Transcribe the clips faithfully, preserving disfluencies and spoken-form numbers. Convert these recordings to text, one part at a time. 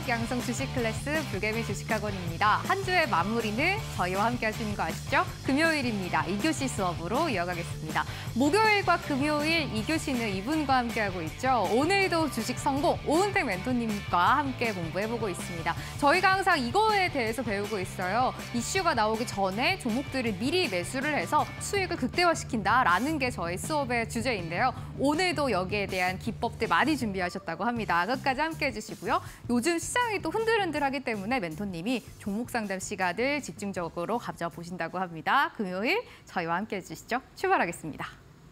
양성 주식 클래스 불개미 주식학원입니다. 한 주의 마무리는 저희와 함께 하시는 거 아시죠? 금요일입니다. 이 교시 수업으로 이어가겠습니다. 목요일과 금요일 이 교시는 이분과 함께하고 있죠. 오늘도 주식 성공 오은택 멘토님과 함께 공부해보고 있습니다. 저희가 항상 이거에 대해서 배우고 있어요. 이슈가 나오기 전에 종목들을 미리 매수를 해서 수익을 극대화시킨다라는 게 저희 수업의 주제인데요. 오늘도 여기에 대한 기법들 많이 준비하셨다고 합니다. 끝까지 함께해 주시고요. 요즘 시장이 또 흔들흔들하기 때문에 멘토님이 종목 상담 시간을 집중적으로 가져보신다고 합니다. 금요일 저희와 함께해 주시죠. 출발하겠습니다.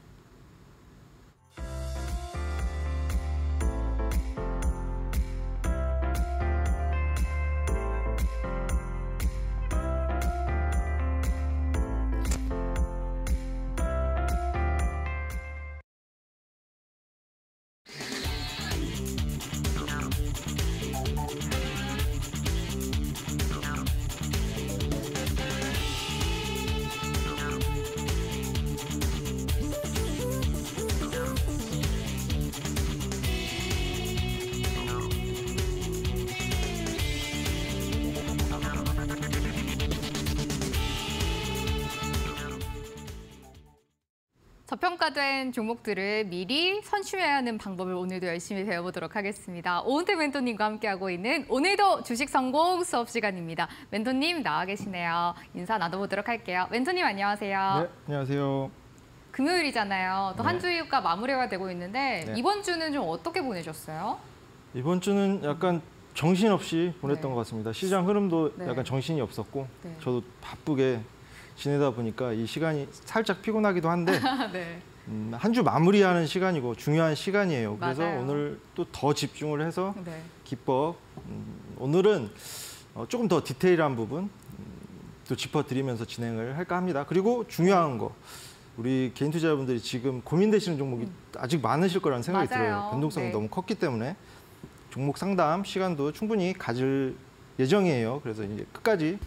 저평가된 종목들을 미리 선심해야 하는 방법을 오늘도 열심히 배워보도록 하겠습니다. 오은택 멘토님과 함께하고 있는 오늘도 주식 성공 수업 시간입니다. 멘토님 나와 계시네요. 인사 나눠보도록 할게요. 멘토님 안녕하세요. 네, 안녕하세요. 금요일이잖아요. 또 한 네. 주가 마무리가 되고 있는데 네. 이번 주는 좀 어떻게 보내셨어요? 이번 주는 약간 정신없이 보냈던 네. 것 같습니다. 시장 흐름도 네. 약간 정신이 없었고 네. 저도 바쁘게 지내다 보니까 이 시간이 살짝 피곤하기도 한데 네. 음, 한 주 마무리하는 시간이고 중요한 시간이에요. 그래서 맞아요. 오늘 또 더 집중을 해서 네. 기법, 음, 오늘은 어, 조금 더 디테일한 부분 음, 또 짚어드리면서 진행을 할까 합니다. 그리고 중요한 거, 우리 개인 투자자분들이 지금 고민되시는 종목이 음. 아직 많으실 거라는 생각이 맞아요. 들어요. 변동성이 네. 너무 컸기 때문에 종목 상담 시간도 충분히 가질 예정이에요. 그래서 이제 끝까지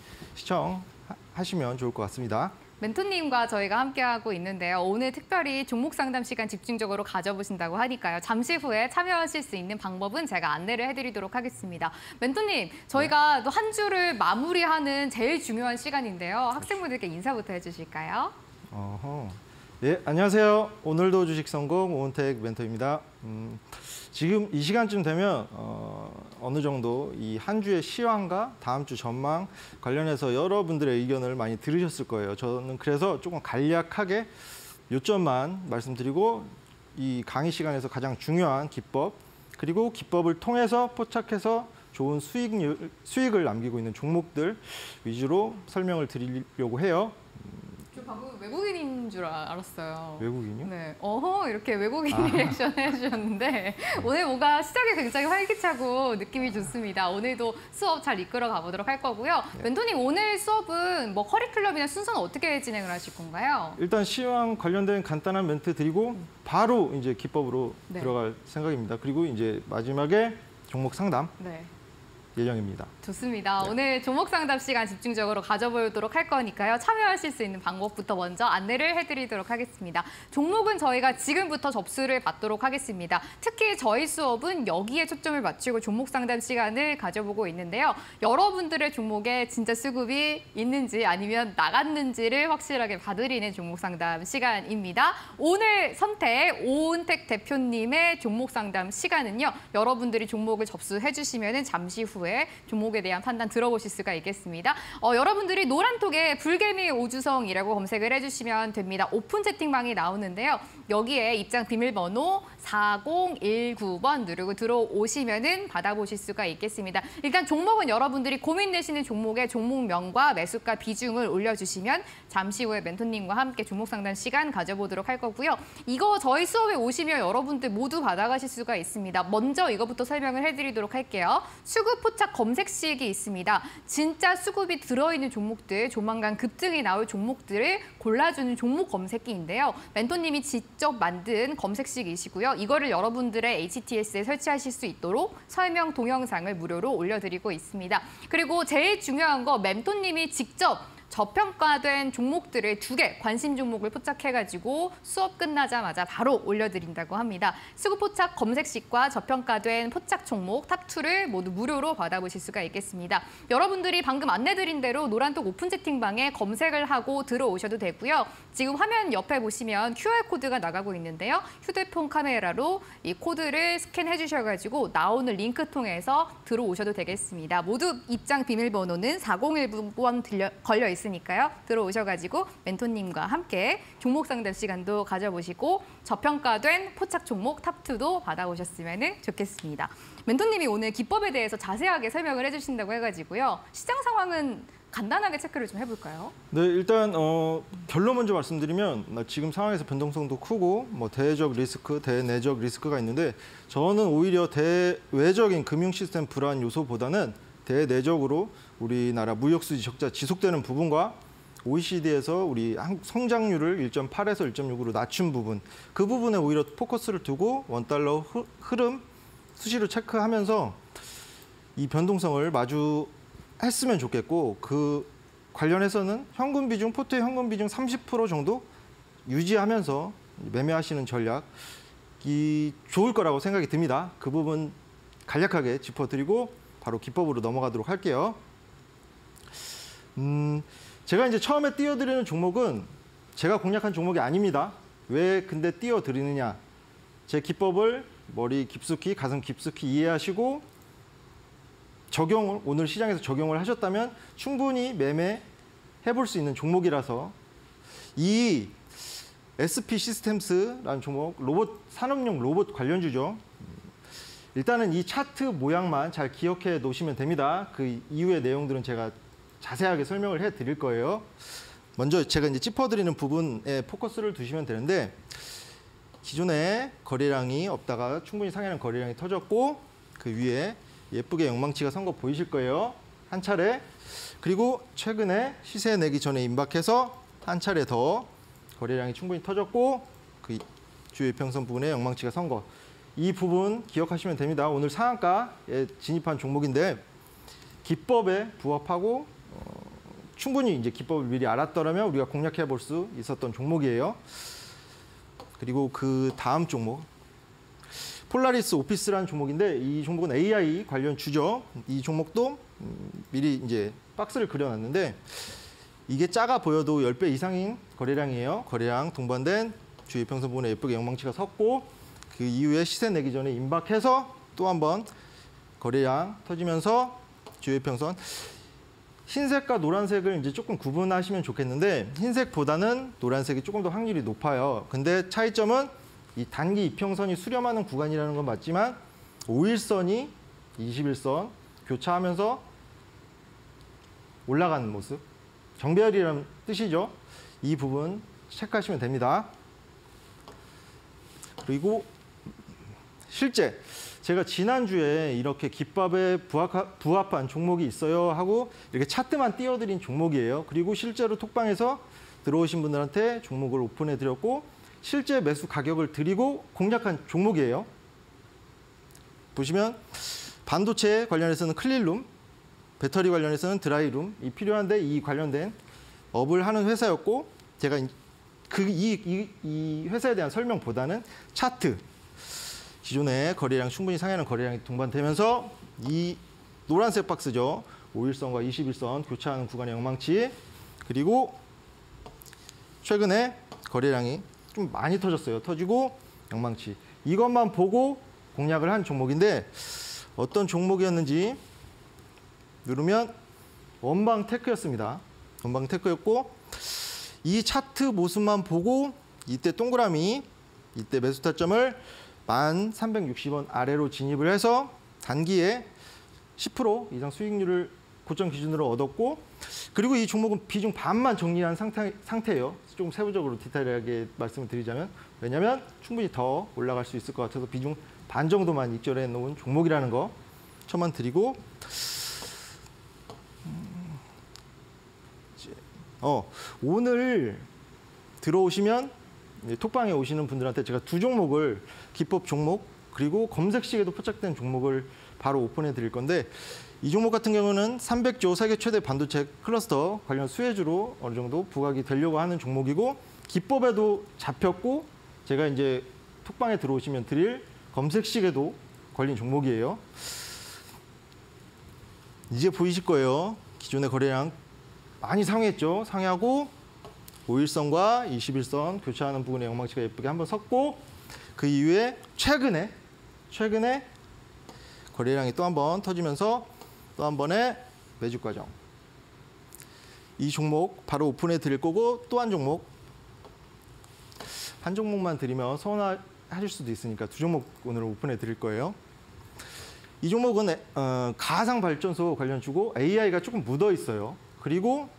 시청하시면 좋을 것 같습니다. 멘토님과 저희가 함께하고 있는데요. 오늘 특별히 종목 상담 시간 집중적으로 가져보신다고 하니까요. 잠시 후에 참여하실 수 있는 방법은 제가 안내를 해드리도록 하겠습니다. 멘토님, 저희가 또 한 주를 마무리하는 제일 중요한 시간인데요. 학생분들께 인사부터 해주실까요? 어허. 예, 안녕하세요. 오늘도 주식 성공 오은택 멘토입니다. 음, 지금 이 시간쯤 되면 어, 어느 정도 이 한 주의 시황과 다음 주 전망 관련해서 여러분들의 의견을 많이 들으셨을 거예요. 저는 그래서 조금 간략하게 요점만 말씀드리고 이 강의 시간에서 가장 중요한 기법 그리고 기법을 통해서 포착해서 좋은 수익률, 수익을 남기고 있는 종목들 위주로 설명을 드리려고 해요. 저 방금 외국인인 줄 알았어요. 외국인이요? 네. 어허, 이렇게 외국인 아. 리액션 해주셨는데 오늘 뭔가 시작이 굉장히 활기차고 느낌이 좋습니다. 오늘도 수업 잘 이끌어 가보도록 할 거고요. 네. 멘토님, 오늘 수업은 뭐 커리큘럼이나 순서는 어떻게 진행을 하실 건가요? 일단 시황 관련된 간단한 멘트 드리고 바로 이제 기법으로 네. 들어갈 생각입니다. 그리고 이제 마지막에 종목 상담 네. 예정입니다. 좋습니다. 네. 오늘 종목 상담 시간 집중적으로 가져보도록 할 거니까요. 참여하실 수 있는 방법부터 먼저 안내를 해드리도록 하겠습니다. 종목은 저희가 지금부터 접수를 받도록 하겠습니다. 특히 저희 수업은 여기에 초점을 맞추고 종목 상담 시간을 가져보고 있는데요. 여러분들의 종목에 진짜 수급이 있는지 아니면 나갔는지를 확실하게 봐드리는 종목 상담 시간입니다. 오늘 선택 오은택 대표님의 종목 상담 시간은요. 여러분들이 종목을 접수해 주시면 잠시 후에 종목에 대한 판단 들어보실 수가 있겠습니다. 어, 여러분들이 노란톡에 불개미 오주성이라고 검색을 해주시면 됩니다. 오픈 채팅방이 나오는데요. 여기에 입장 비밀번호 사공일구 번 누르고 들어오시면은 받아보실 수가 있겠습니다. 일단 종목은 여러분들이 고민되시는 종목의 종목명과 매수가 비중을 올려주시면 잠시 후에 멘토님과 함께 종목 상담 시간 가져보도록 할 거고요. 이거 저희 수업에 오시면 여러분들 모두 받아가실 수가 있습니다. 먼저 이거부터 설명을 해드리도록 할게요. 수급 포착 검색식이 있습니다. 진짜 수급이 들어있는 종목들, 조만간 급등이 나올 종목들을 골라주는 종목 검색기인데요. 멘토님이 직접 만든 검색식이시고요. 이거를 여러분들의 에이치티에스에 설치하실 수 있도록 설명 동영상을 무료로 올려드리고 있습니다. 그리고 제일 중요한 거 멘토님이 직접 저평가된 종목들을 두 개 관심 종목을 포착해가지고 수업 끝나자마자 바로 올려드린다고 합니다. 수급 포착 검색식과 저평가된 포착 종목 탑이를 모두 무료로 받아보실 수가 있겠습니다. 여러분들이 방금 안내드린 대로 노란톡 오픈 채팅방에 검색을 하고 들어오셔도 되고요. 지금 화면 옆에 보시면 큐알코드가 나가고 있는데요. 휴대폰 카메라로 이 코드를 스캔해 주셔가지고 나오는 링크 통해서 들어오셔도 되겠습니다. 모두 입장 비밀번호는 사공일구 번 들려, 걸려 있으니까요. 들어오셔가지고 멘토님과 함께 종목 상담 시간도 가져보시고 저평가된 포착 종목 탑이도 받아오셨으면 좋겠습니다. 멘토님이 오늘 기법에 대해서 자세하게 설명을 해주신다고 해가지고요. 시장 상황은 간단하게 체크를 좀 해볼까요? 네, 일단 어, 결론 먼저 말씀드리면 지금 상황에서 변동성도 크고 뭐 대외적 리스크, 대내적 리스크가 있는데 저는 오히려 대외적인 금융 시스템 불안 요소보다는 대내적으로 우리나라 무역 수지 적자 지속되는 부분과 오이시디에서 우리 성장률을 일 점 팔에서 일 점 육으로 낮춘 부분, 그 부분에 오히려 포커스를 두고 원달러 흐름 수시로 체크하면서 이 변동성을 마주했으면 좋겠고, 그 관련해서는 현금 비중, 포트의 현금 비중 삼십 퍼센트 정도 유지하면서 매매하시는 전략이 좋을 거라고 생각이 듭니다. 그 부분 간략하게 짚어드리고 바로 기법으로 넘어가도록 할게요. 음, 제가 이제 처음에 띄워드리는 종목은 제가 공략한 종목이 아닙니다. 왜 근데 띄워드리느냐? 제 기법을 머리 깊숙이, 가슴 깊숙이 이해하시고 적용을, 오늘 시장에서 적용을 하셨다면 충분히 매매해 볼 수 있는 종목이라서, 이 에스피 시스템스라는 종목, 로봇, 산업용 로봇 관련주죠. 일단은 이 차트 모양만 잘 기억해 놓으시면 됩니다. 그 이후의 내용들은 제가 자세하게 설명을 해 드릴 거예요. 먼저 제가 이제 짚어드리는 부분에 포커스를 두시면 되는데, 기존에 거래량이 없다가 충분히 상회하는 거래량이 터졌고, 그 위에 예쁘게 영망치가 선 거 보이실 거예요. 한 차례. 그리고 최근에 시세 내기 전에 임박해서 한 차례 더 거래량이 충분히 터졌고, 그 주요 이평선 부분에 영망치가 선 거. 이 부분 기억하시면 됩니다. 오늘 상한가에 진입한 종목인데 기법에 부합하고 어, 충분히 이제 기법을 미리 알았더라면 우리가 공략해 볼 수 있었던 종목이에요. 그리고 그 다음 종목, 폴라리스 오피스라는 종목인데 이 종목은 에이아이 관련 주죠. 이 종목도 미리 이제 박스를 그려놨는데 이게 작아 보여도 십 배 이상인 거래량이에요. 거래량 동반된 주요 이평선 부분에 예쁘게 영망치가 섰고, 그 이후에 시세 내기 전에 임박해서 또 한 번 거래량 터지면서 주요 이평선, 흰색과 노란색을 이제 조금 구분하시면 좋겠는데 흰색보다는 노란색이 조금 더 확률이 높아요. 근데 차이점은 이 단기 이평선이 수렴하는 구간이라는 건 맞지만 오일선이 이십일선 교차하면서 올라가는 모습, 정배열이라는 뜻이죠. 이 부분 체크하시면 됩니다. 그리고 실제 제가 지난주에 이렇게 기법에 부합한 종목이 있어요 하고 이렇게 차트만 띄워드린 종목이에요. 그리고 실제로 톡방에서 들어오신 분들한테 종목을 오픈해드렸고 실제 매수 가격을 드리고 공략한 종목이에요. 보시면 반도체 관련해서는 클린룸, 배터리 관련해서는 드라이룸, 이 필요한데 이 관련된 업을 하는 회사였고, 제가 그 이 이, 이 회사에 대한 설명보다는 차트, 기존의 거래량 충분히 상회하는 거래량이 동반되면서 이 노란색 박스죠. 오일선과 이십일선 교차하는 구간의 영망치, 그리고 최근에 거래량이 좀 많이 터졌어요. 터지고 영망치. 이것만 보고 공략을 한 종목인데 어떤 종목이었는지 누르면 원방테크였습니다. 원방테크였고 이 차트 모습만 보고 이때 동그라미, 이때 매수 타점을 만 삼백육십 원 아래로 진입을 해서 단기에 십 퍼센트 이상 수익률을 고점 기준으로 얻었고, 그리고 이 종목은 비중 반만 정리한 상태, 상태예요. 조금 세부적으로 디테일하게 말씀을 드리자면, 왜냐하면 충분히 더 올라갈 수 있을 것 같아서 비중 반 정도만 입절해 놓은 종목이라는 거 첨언 드리고, 어, 오늘 들어오시면 톡방에 오시는 분들한테 제가 두 종목을, 기법 종목 그리고 검색식에도 포착된 종목을 바로 오픈해 드릴 건데, 이 종목 같은 경우는 삼백조 세계 최대 반도체 클러스터 관련 수혜주로 어느 정도 부각이 되려고 하는 종목이고 기법에도 잡혔고 제가 이제 톡방에 들어오시면 드릴 검색식에도 걸린 종목이에요. 이제 보이실 거예요. 기존의 거래량 많이 상회했죠. 상회하고 오일선과 이십일선 교차하는 부분에 영망치가 예쁘게 한번 섰고 그 이후에 최근에 최근에 거래량이 또 한 번 터지면서 또 한 번의 매집 과정. 이 종목 바로 오픈해 드릴 거고 또 한 종목 한 종목만 드리면 서운하실 수도 있으니까 두 종목 오늘 오픈해 드릴 거예요. 이 종목은 어, 가상 발전소 관련주고 에이아이가 조금 묻어 있어요. 그리고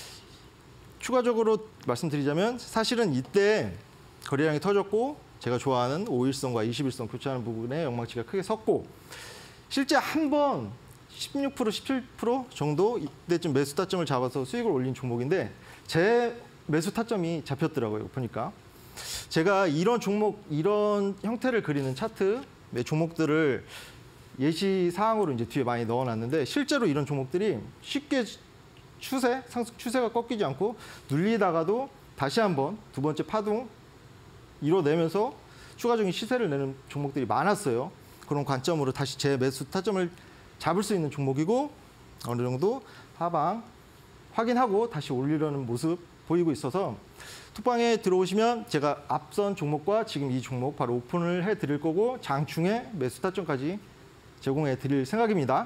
추가적으로 말씀드리자면 사실은 이때 거래량이 터졌고 제가 좋아하는 오일선과 이십일선 교차하는 부분에 영망치가 크게 섰고 실제 한 번 십육 퍼센트, 십칠 퍼센트 정도 이때쯤 매수 타점을 잡아서 수익을 올린 종목인데 제 매수 타점이 잡혔더라고요. 보니까 제가 이런 종목, 이런 형태를 그리는 차트 종목들을 예시 사항으로 이제 뒤에 많이 넣어놨는데 실제로 이런 종목들이 쉽게 추세, 상승 추세가 꺾이지 않고 눌리다가도 다시 한번 두 번째 파동 이뤄내면서 추가적인 시세를 내는 종목들이 많았어요. 그런 관점으로 다시 제 매수 타점을 잡을 수 있는 종목이고 어느 정도 하방 확인하고 다시 올리려는 모습 보이고 있어서 톡방에 들어오시면 제가 앞선 종목과 지금 이 종목 바로 오픈을 해드릴 거고 장중에 매수 타점까지 제공해 드릴 생각입니다.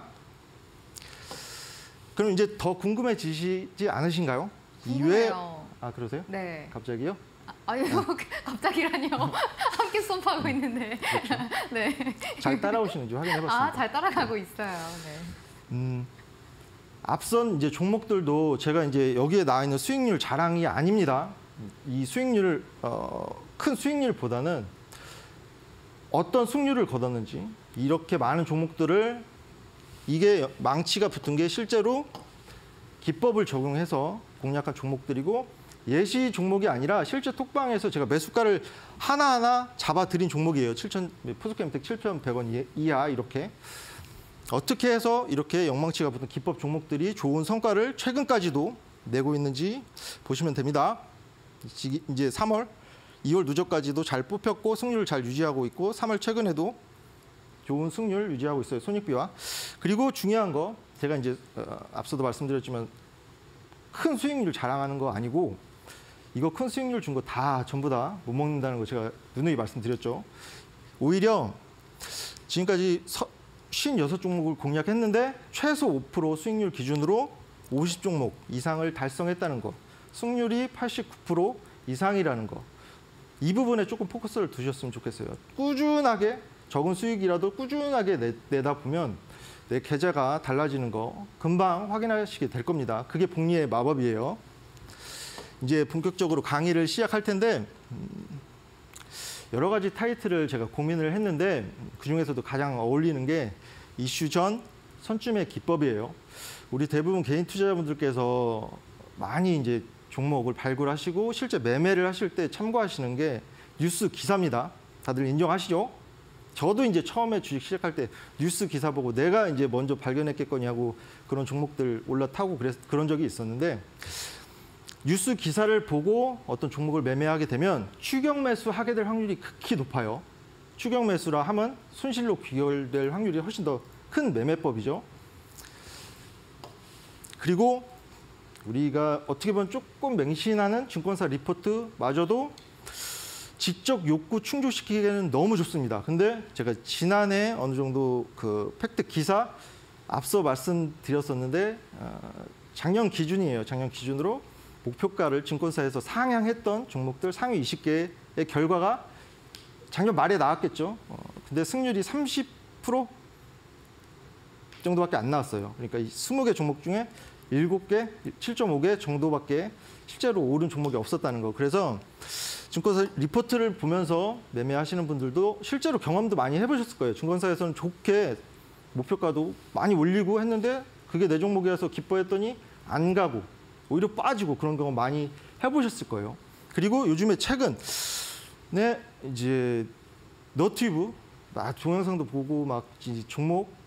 그럼 이제 더 궁금해지시지 않으신가요? 이외 아 그러세요? 네. 갑자기요? 아, 아유 갑자기라니요. 함께 손파고 있는데. 그렇죠. 네. 잘 따라오시는지 확인해봤습니다. 아, 잘 따라가고 있어요. 네. 음, 앞선 이제 종목들도 제가 이제 여기에 나와 있는 수익률 자랑이 아닙니다. 이 수익률을 어, 큰 수익률보다는 어떤 승률을 거뒀는지 이렇게 많은 종목들을 이게 망치가 붙은 게 실제로 기법을 적용해서 공략한 종목들이고 예시 종목이 아니라 실제 톡방에서 제가 매수가를 하나하나 잡아드린 종목이에요. 칠천 포스코엠텍 칠천백 원 이하 이렇게. 어떻게 해서 이렇게 영망치가 붙은 기법 종목들이 좋은 성과를 최근까지도 내고 있는지 보시면 됩니다. 이제 삼월, 이월 누적까지도 잘 뽑혔고 승률을 잘 유지하고 있고 삼월 최근에도 좋은 승률 유지하고 있어요. 손익비와. 그리고 중요한 거 제가 이제 어, 앞서도 말씀드렸지만 큰 수익률 자랑하는 거 아니고 이거 큰 수익률 준 거 다 전부 다 못 먹는다는 거 제가 누누이 말씀드렸죠. 오히려 지금까지 오십육 종목을 공략했는데 최소 오 퍼센트 수익률 기준으로 오십 종목 이상을 달성했다는 거. 승률이 팔십구 퍼센트 이상이라는 거. 이 부분에 조금 포커스를 두셨으면 좋겠어요. 꾸준하게 적은 수익이라도 꾸준하게 내, 내다 보면 내 계좌가 달라지는 거 금방 확인하시게 될 겁니다. 그게 복리의 마법이에요. 이제 본격적으로 강의를 시작할 텐데 여러 가지 타이틀을 제가 고민을 했는데 그중에서도 가장 어울리는 게 이슈 전 선쯤의 기법이에요. 우리 대부분 개인 투자자분들께서 많이 이제 종목을 발굴하시고 실제 매매를 하실 때 참고하시는 게 뉴스 기사입니다. 다들 인정하시죠? 저도 이제 처음에 주식 시작할 때 뉴스 기사 보고 내가 이제 먼저 발견했겠거니 하고 그런 종목들 올라타고 그랬, 그런 적이 있었는데 뉴스 기사를 보고 어떤 종목을 매매하게 되면 추격 매수하게 될 확률이 극히 높아요. 추격 매수라 하면 손실로 귀결될 확률이 훨씬 더 큰 매매법이죠. 그리고 우리가 어떻게 보면 조금 맹신하는 증권사 리포트마저도 지적 욕구 충족시키기에는 너무 좋습니다. 근데 제가 지난해 어느 정도 그 팩트 기사 앞서 말씀드렸었는데 작년 기준이에요. 작년 기준으로 목표가를 증권사에서 상향했던 종목들 상위 이십 개의 결과가 작년 말에 나왔겠죠. 근데 승률이 삼십 퍼센트 정도밖에 안 나왔어요. 그러니까 이 스무 개 종목 중에 일곱 개, 칠 점 오 개 정도밖에 실제로 오른 종목이 없었다는 거. 그래서 증권사 리포트를 보면서 매매하시는 분들도 실제로 경험도 많이 해보셨을 거예요. 증권사에서는 좋게 목표가도 많이 올리고 했는데 그게 내 종목이라서 기뻐했더니 안 가고 오히려 빠지고 그런 경험 많이 해보셨을 거예요. 그리고 요즘에 최근에 이제 너튜브 막 동영상도 보고 막 종목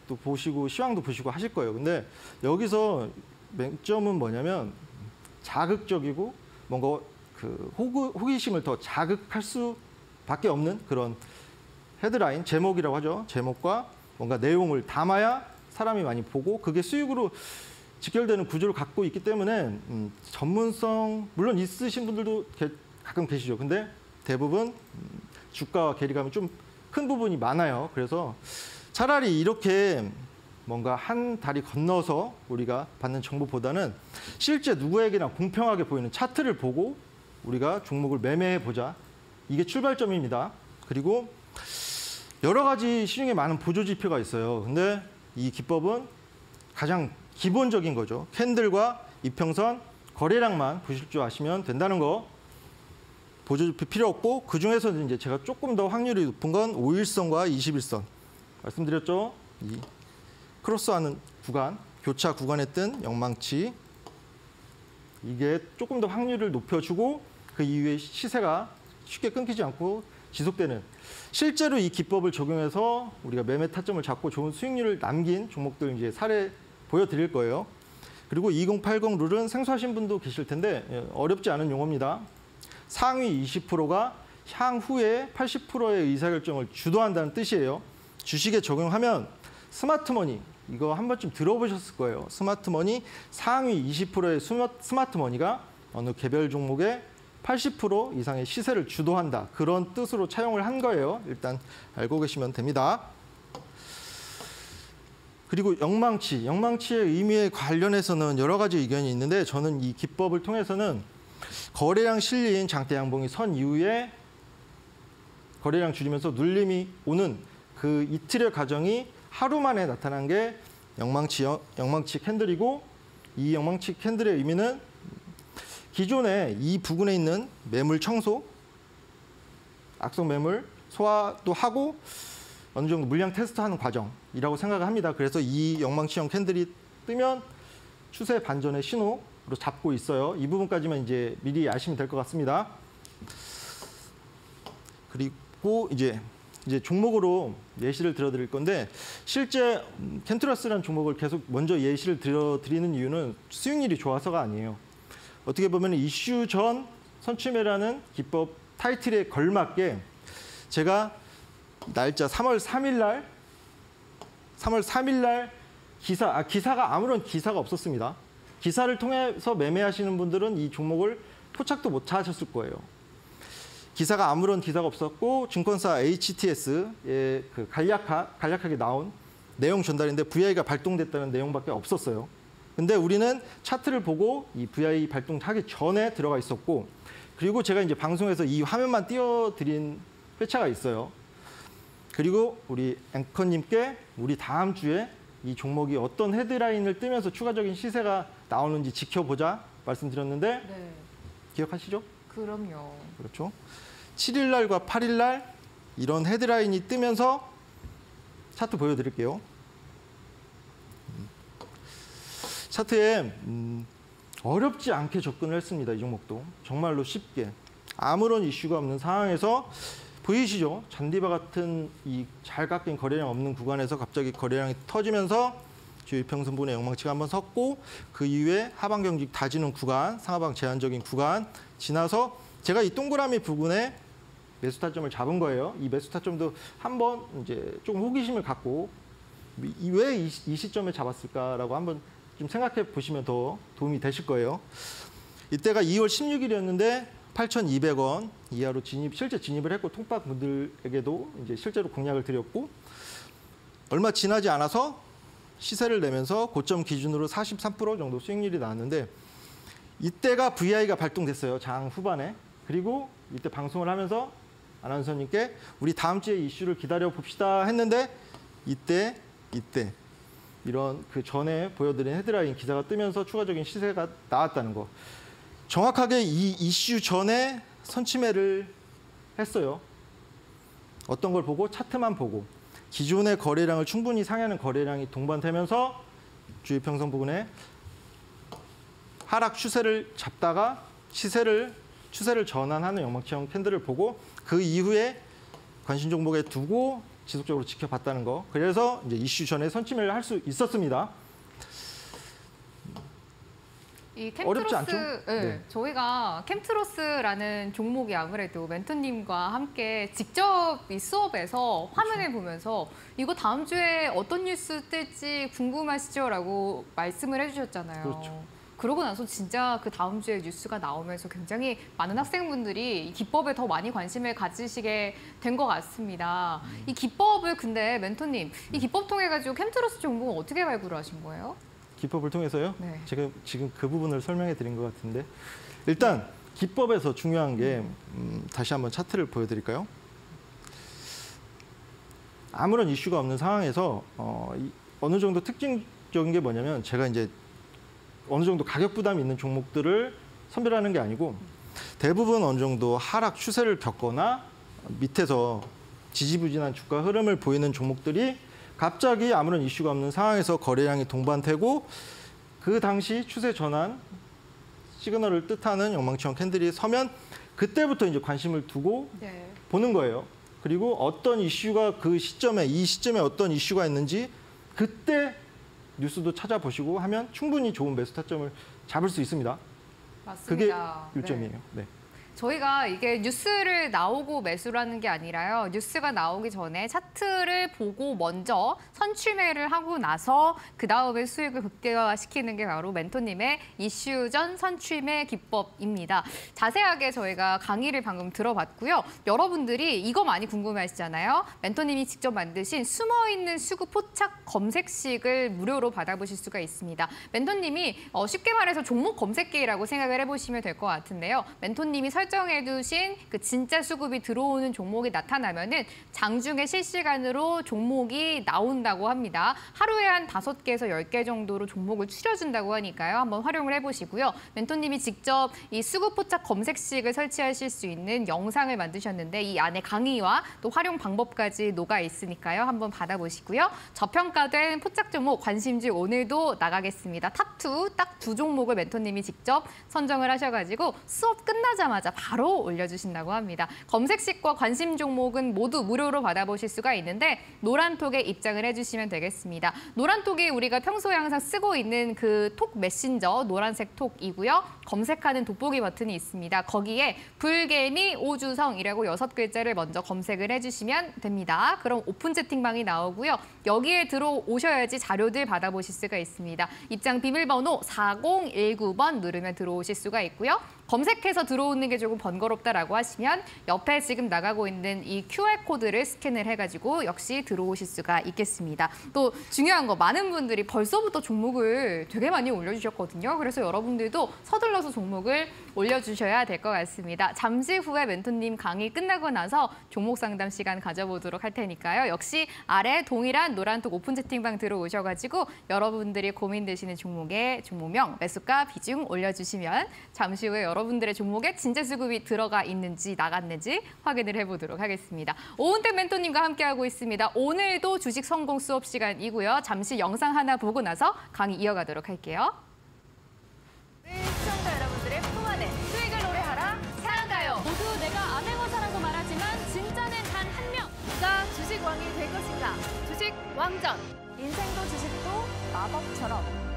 또 보시고 시황도 보시고 하실 거예요. 근데 여기서 맹점은 뭐냐면 자극적이고 뭔가 그 호구, 호기심을 더 자극할 수밖에 없는 그런 헤드라인, 제목이라고 하죠. 제목과 뭔가 내용을 담아야 사람이 많이 보고 그게 수익으로 직결되는 구조를 갖고 있기 때문에 음, 전문성 물론 있으신 분들도 게, 가끔 계시죠. 근데 대부분 음, 주가와 괴리감이 좀 큰 부분이 많아요. 그래서 차라리 이렇게 뭔가 한 다리 건너서 우리가 받는 정보보다는 실제 누구에게나 공평하게 보이는 차트를 보고 우리가 종목을 매매해 보자. 이게 출발점입니다. 그리고 여러 가지 시중에 많은 보조 지표가 있어요. 근데 이 기법은 가장 기본적인 거죠. 캔들과 이평선, 거래량만 보실 줄 아시면 된다는 거. 보조 지표 필요 없고 그중에서는 이제 제가 조금 더 확률이 높은 건 오 일선과 이십일 선. 말씀드렸죠? 이 크로스하는 구간, 교차 구간에 뜬 영망치. 이게 조금 더 확률을 높여주고 그 이후에 시세가 쉽게 끊기지 않고 지속되는 실제로 이 기법을 적용해서 우리가 매매 타점을 잡고 좋은 수익률을 남긴 종목들 이제 사례 보여드릴 거예요. 그리고 이공팔공 룰은 생소하신 분도 계실 텐데 어렵지 않은 용어입니다. 상위 이십 퍼센트가 향후에 팔십 퍼센트의 의사결정을 주도한다는 뜻이에요. 주식에 적용하면 스마트머니, 이거 한 번쯤 들어보셨을 거예요. 스마트머니, 상위 이십 퍼센트의 스마트머니가 어느 개별 종목의 팔십 퍼센트 이상의 시세를 주도한다. 그런 뜻으로 차용을 한 거예요. 일단 알고 계시면 됩니다. 그리고 영망치, 영망치의 의미에 관련해서는 여러 가지 의견이 있는데 저는 이 기법을 통해서는 거래량 실린 장대 양봉이 선 이후에 거래량 줄이면서 눌림이 오는 그 이틀의 과정이 하루 만에 나타난 게 영망치, 영망치 캔들이고 이 영망치 캔들의 의미는 기존에 이 부근에 있는 매물 청소, 악성 매물 소화도 하고 어느 정도 물량 테스트하는 과정이라고 생각을 합니다. 그래서 이 영망치형 캔들이 뜨면 추세 반전의 신호로 잡고 있어요. 이 부분까지만 이제 미리 아시면 될 것 같습니다. 그리고 이제 이제 종목으로 예시를 들어드릴 건데 실제 캔트러스라는 종목을 계속 먼저 예시를 들어드리는 이유는 수익률이 좋아서가 아니에요. 어떻게 보면 이슈 전 선취매라는 기법 타이틀에 걸맞게 제가 날짜 삼월 삼일 날 삼월 삼일 날 기사 아 기사가 아무런 기사가 없었습니다. 기사를 통해서 매매하시는 분들은 이 종목을 포착도 못 하셨을 거예요. 기사가 아무런 기사가 없었고 증권사 에이치티에스의 그 간략하, 간략하게 나온 내용 전달인데 브이아이가 발동됐다는 내용밖에 없었어요. 근데 우리는 차트를 보고 이 브이아이 발동하기 전에 들어가 있었고 그리고 제가 이제 방송에서 이 화면만 띄워드린 회차가 있어요. 그리고 우리 앵커님께 우리 다음 주에 이 종목이 어떤 헤드라인을 뜨면서 추가적인 시세가 나오는지 지켜보자 말씀드렸는데 네. 기억하시죠? 그럼요. 그렇죠. 칠일 날과 팔일 날 이런 헤드라인이 뜨면서 차트 보여드릴게요. 차트에 음, 어렵지 않게 접근을 했습니다. 이 종목도. 정말로 쉽게. 아무런 이슈가 없는 상황에서 보이시죠? 잔디바 같은 이 잘 깎인 거래량 없는 구간에서 갑자기 거래량이 터지면서 주이평선분의 영망치가 한번 섰고 그 이후에 하방 경직 다지는 구간, 상하방 제한적인 구간 지나서 제가 이 동그라미 부분에 매수 타점을 잡은 거예요. 이 매수 타점도 한번 이제 조금 호기심을 갖고 왜 이 시점에 잡았을까라고 한번 좀 생각해 보시면 더 도움이 되실 거예요. 이때가 이월 십육일이었는데 팔천이백 원 이하로 진입, 실제 진입을 했고 통박 분들에게도 이제 실제로 공략을 드렸고 얼마 지나지 않아서 시세를 내면서 고점 기준으로 사십삼 퍼센트 정도 수익률이 나왔는데 이때가 브이아이가 발동됐어요. 장 후반에. 그리고 이때 방송을 하면서 아나운서님께 우리 다음 주에 이슈를 기다려 봅시다 했는데 이때 이때 이런 그 전에 보여드린 헤드라인 기사가 뜨면서 추가적인 시세가 나왔다는 거. 정확하게 이 이슈 전에 선취매를 했어요. 어떤 걸 보고? 차트만 보고. 기존의 거래량을 충분히 상회하는 거래량이 동반되면서 주의평선 부근에 하락 추세를 잡다가 시세를 추세를 전환하는 영망치형 캔들을 보고 그 이후에 관심 종목에 두고 지속적으로 지켜봤다는 거. 그래서 이제 이슈 전에 선취매를 할 수 있었습니다. 이 어렵지 캠트로스, 않죠? 네, 네. 저희가 캠트로스라는 종목이 아무래도 멘토님과 함께 직접 이 수업에서 화면을 그렇죠. 보면서 이거 다음 주에 어떤 뉴스 뜰지 궁금하시죠라고 말씀을 해주셨잖아요. 그렇죠. 그러고 나서 진짜 그 다음 주에 뉴스가 나오면서 굉장히 많은 학생분들이 이 기법에 더 많이 관심을 가지시게 된 것 같습니다. 음. 이 기법을 근데 멘토님, 이 기법 통해 가지고 캠트로스 종목은 어떻게 발굴을 하신 거예요? 기법을 통해서요? 네. 제가 지금 그 부분을 설명해 드린 것 같은데 일단 기법에서 중요한 게 음, 다시 한번 차트를 보여드릴까요? 아무런 이슈가 없는 상황에서 어, 이, 어느 정도 특징적인 게 뭐냐면 제가 이제 어느 정도 가격 부담이 있는 종목들을 선별하는 게 아니고 대부분 어느 정도 하락 추세를 겪거나 밑에서 지지부진한 주가 흐름을 보이는 종목들이 갑자기 아무런 이슈가 없는 상황에서 거래량이 동반되고 그 당시 추세 전환 시그널을 뜻하는 영망치형 캔들이 서면 그때부터 이제 관심을 두고 네. 보는 거예요. 그리고 어떤 이슈가 그 시점에 이 시점에 어떤 이슈가 있는지 그때 뉴스도 찾아보시고 하면 충분히 좋은 매수 타점을 잡을 수 있습니다. 그게 맞습니다. 요점이에요. 네. 네. 저희가 이게 뉴스를 나오고 매수라는 게 아니라요. 뉴스가 나오기 전에 차트를 보고 먼저 선취매를 하고 나서 그다음에 수익을 극대화시키는 게 바로 멘토님의 이슈 전 선취매 기법입니다. 자세하게 저희가 강의를 방금 들어봤고요. 여러분들이 이거 많이 궁금해하시잖아요. 멘토님이 직접 만드신 숨어있는 수급 포착 검색식을 무료로 받아보실 수가 있습니다. 멘토님이 어, 쉽게 말해서 종목 검색기라고 생각을 해보시면 될 것 같은데요. 멘토님이 설 설정해두신 그 진짜 수급이 들어오는 종목이 나타나면은 장중에 실시간으로 종목이 나온다고 합니다. 하루에 한 다섯 개에서 열 개 정도로 종목을 추려준다고 하니까요. 한번 활용을 해보시고요. 멘토님이 직접 이 수급 포착 검색식을 설치하실 수 있는 영상을 만드셨는데 이 안에 강의와 또 활용 방법까지 녹아 있으니까요. 한번 받아보시고요. 저평가된 포착 종목 관심주 오늘도 나가겠습니다. 탑투 딱 두 종목을 멘토님이 직접 선정을 하셔가지고 수업 끝나자마자 바로 올려주신다고 합니다. 검색식과 관심 종목은 모두 무료로 받아보실 수가 있는데 노란톡에 입장을 해주시면 되겠습니다. 노란톡이 우리가 평소에 항상 쓰고 있는 그 톡 메신저 노란색 톡이고요. 검색하는 돋보기 버튼이 있습니다. 거기에 불개미 오주성이라고 여섯 글자를 먼저 검색을 해주시면 됩니다. 그럼 오픈 채팅방이 나오고요. 여기에 들어오셔야지 자료들 받아보실 수가 있습니다. 입장 비밀번호 사공일구 번 누르면 들어오실 수가 있고요. 검색해서 들어오는 게 조금 번거롭다라고 하시면 옆에 지금 나가고 있는 이 큐알코드를 스캔을 해가지고 역시 들어오실 수가 있겠습니다. 또 중요한 거 많은 분들이 벌써부터 종목을 되게 많이 올려주셨거든요. 그래서 여러분들도 서둘러서 종목을 올려주셔야 될 것 같습니다. 잠시 후에 멘토님 강의 끝나고 나서 종목 상담 시간 가져보도록 할 테니까요. 역시 아래 동일한 노란톡 오픈 채팅방 들어오셔가지고 여러분들이 고민되시는 종목의 종목명, 매수가, 비중 올려주시면 잠시 후에 여러분 여러분들의 종목에 진짜 수급이 들어가 있는지 나갔는지 확인을 해보도록 하겠습니다. 오은택 멘토님과 함께하고 있습니다. 오늘도 주식 성공 수업 시간이고요. 잠시 영상 하나 보고 나서 강의 이어가도록 할게요. 네, 시청자 여러분들의 품안에 수익을 노래하라 사랑가요. 모두 내가 암행어사라고 말하지만 진짜는 단 한 명. 누가 주식 왕이 될 것인가? 주식 왕전. 인생도 주식도 마법처럼.